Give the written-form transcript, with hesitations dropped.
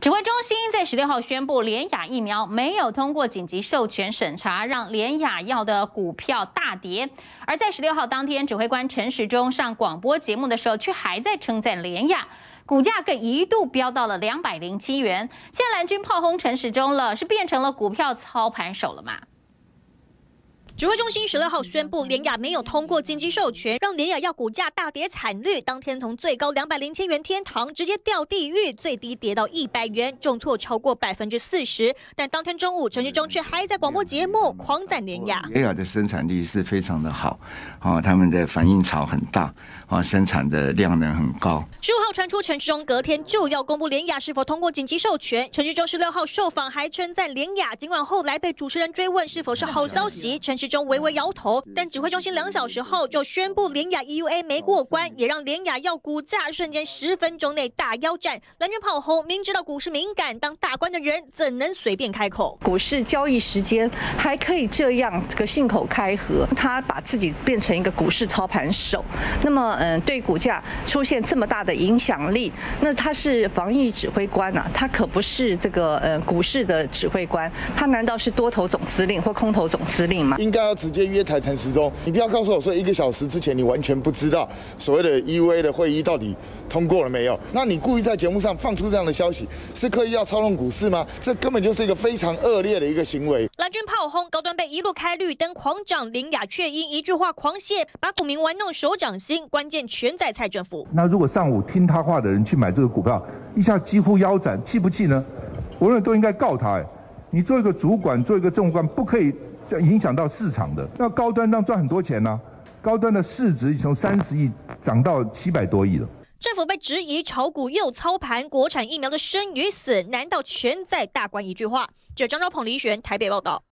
指挥中心在16号宣布，联亚疫苗没有通过紧急授权审查，让联亚药的股票大跌。而在16号当天，指挥官陈时中上广播节目的时候，却还在称赞联亚，股价更一度飙到了207元。现在蓝军炮轰陈时中了，是变成了股票操盘手了吗？ 指挥中心16号宣布，联亚没有通过紧急授权，让联亚药股价大跌惨绿。当天从最高207元天堂直接掉地狱，最低跌到100元，重挫超过40%。但当天中午，陈时中却还在广播节目狂赞联亚。 联亚的生产力是非常的好，他们的反应槽很大，生产的量能很高。 15号传出陈时中隔天就要公布联亚是否通过紧急授权，陈时中16号受访还称赞联亚，尽管后来被主持人追问是否是好消息，陈时中微微摇头，但指挥中心2小时后就宣布联亚 EUA 没过关，也让联亚药股价瞬间10分钟内大腰斩。蓝军炮轰，明知道股市敏感，当大官的人怎能随便开口？ 股市交易时间还可以这样这个信口开河，他把自己变成一个股市操盘手，那么对股价出现这么大的影响力，那他是防疫指挥官啊，他可不是这个股市的指挥官，他难道是多头总司令或空头总司令吗？ 应该要直接约谈陈时中，你不要告诉我说1个小时之前你完全不知道所谓的 EUA 的会议到底通过了没有？那你故意在节目上放出这样的消息，是刻意要操弄股市吗？这根本就是一个非常恶劣的一个行为。 蓝军炮轰，高端被一路开绿灯狂涨，联亚却因一句话狂泻，把股民玩弄手掌心，关键全在蔡政府。 那如果上午听他话的人去买这个股票，一下几乎腰斩，气不气呢？我认为都应该告他。你做一个主管，做一个政务官，不可以影响到市场的。那高端当赚很多钱呢、高端的市值从30亿涨到700多亿了。 政府被质疑炒股又操盘，国产疫苗的生与死，难道全在大官一句话？这张昭鹏、李璇台北报道。